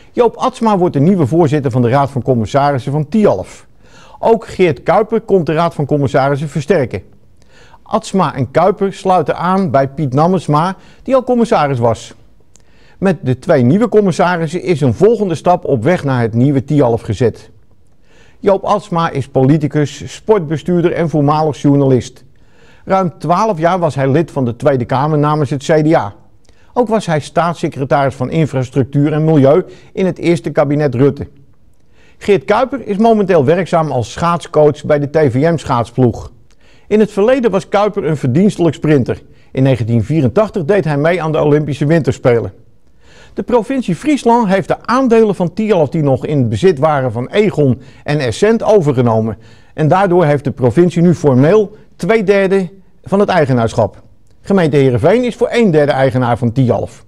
Joop Atsma wordt de nieuwe voorzitter van de Raad van Commissarissen van Tialf. Ook Geert Kuiper komt de Raad van Commissarissen versterken. Atsma en Kuiper sluiten aan bij Piet Nammersma, die al commissaris was. Met de twee nieuwe commissarissen is een volgende stap op weg naar het nieuwe Tialf gezet. Joop Atsma is politicus, sportbestuurder en voormalig journalist. Ruim 12 jaar was hij lid van de Tweede Kamer namens het CDA. Ook was hij staatssecretaris van Infrastructuur en Milieu in het eerste kabinet Rutte. Geert Kuiper is momenteel werkzaam als schaatscoach bij de TVM-schaatsploeg. In het verleden was Kuiper een verdienstelijk sprinter. In 1984 deed hij mee aan de Olympische Winterspelen. De provincie Friesland heeft de aandelen van Tialf die nog in het bezit waren van Egon en Essent overgenomen. En daardoor heeft de provincie nu formeel 2/3 van het eigenaarschap. Gemeente Heerenveen is voor 1/3 eigenaar van Tialf.